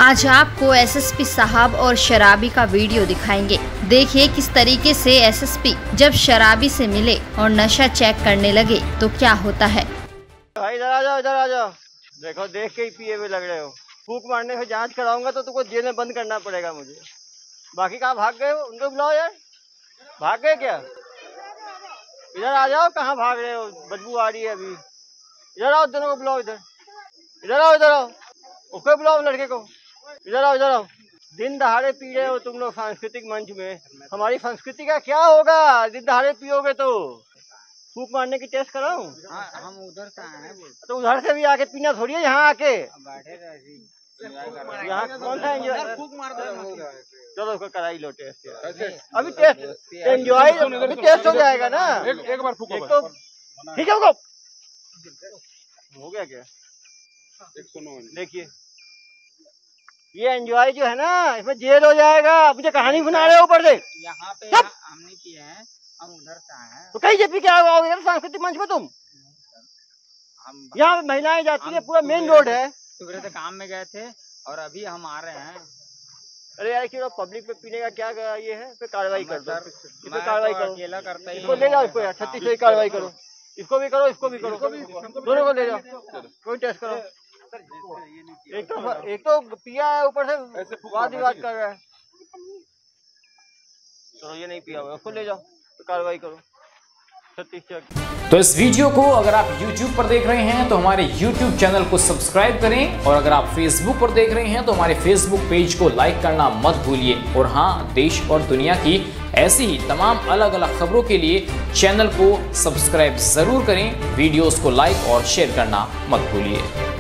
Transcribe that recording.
आज आपको एसएसपी साहब और शराबी का वीडियो दिखाएंगे। देखिए किस तरीके से एसएसपी जब शराबी से मिले और नशा चेक करने लगे तो क्या होता है। भाई इधर आ जाओ, इधर आ जाओ। देखो देख के ही पिए हुए लग रहे हो। फूक मारने से जांच कराऊंगा तो तुमको जेल में बंद करना पड़ेगा मुझे। बाकी कहाँ भाग गए हो? उनको बुलाओ यार। भाग गए क्या? इधर आ जाओ, कहाँ भाग रहे हो? बदबू आ रही है अभी। इधर आओ, दोनों को बुलाओ इधर। इधर आओ, इधर आओ। उसको बुलाओ, लड़के को। इधर आओ, इधर आओ। दिन दहाड़े पी रहे हो तुम लोग सांस्कृतिक मंच में। हमारी संस्कृति का क्या होगा? दिन दहाड़े पियोगे तो फूक मारने की टेस्ट कराऊं? हम उधर से आए हैं। तो उधर से भी आके पीना थोड़ी है, यहाँ आके। बैठे रहे यहाँ कौन सा एंजॉय? फूक मार दो। चलो उसको कराई लो टेस्ट यार। अभी टेस्ट एंजॉय अभी टेस्ट हो जाएगा ना। एक बार फूको। एक तो ठीक है, हो गया क्या? देखिए ये एंजॉय जो है ना, इसमें जेल हो जाएगा। मुझे कहानी सुना रहे हो ऊपर से। यहाँ पे हम नहीं किए हैं, हम उधर से आए हैं। तो कहीं से पी के आओगे यार सांस्कृतिक मंच में तुम? यहाँ पे महिलाएं जाती है, पूरा मेन रोड है। सुबह से काम में गए थे और अभी हम आ रहे हैं। अरे यार क्यों पब्लिक में पीने का क्या ये है? इस पे कार्रवाई कर दो, इस पे कार्रवाई करो। अकेला करता ही इसको ले जाओ, इसको यार 36 से कार्रवाई करो। इसको भी करो, इसको भी करो, दोनों को ले जाओ, कोई टेस्ट करो। एक तो पिया है, ऊपर से वाद विवाद कर रहा है। चलो ये नहीं पिया हुआ, उसको ले जाओ तो कार्रवाई करो। 36। तो इस वीडियो को अगर आप YouTube पर देख रहे हैं तो हमारे YouTube चैनल को सब्सक्राइब करें, और अगर आप Facebook पर देख रहे हैं तो हमारे Facebook पेज को लाइक करना मत भूलिए। और हाँ, देश और दुनिया की ऐसी ही तमाम अलग अलग खबरों के लिए चैनल को सब्सक्राइब जरूर करें। वीडियोस को लाइक और शेयर करना मत भूलिए।